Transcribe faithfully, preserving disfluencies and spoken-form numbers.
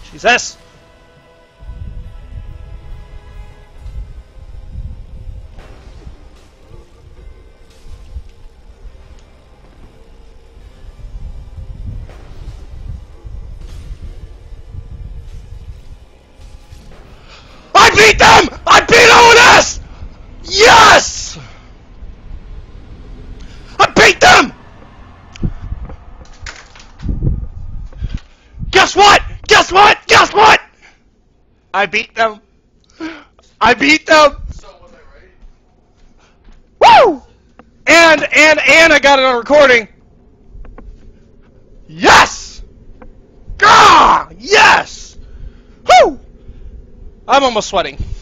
Jesus! I beat them! I beat O N S! Yes! I beat them! Guess what? Guess what? Guess what? I beat them. I beat them. So was I right? Woo! And, and, and I got it on recording. Yes! Gah! Yes! Woo! I'm almost sweating.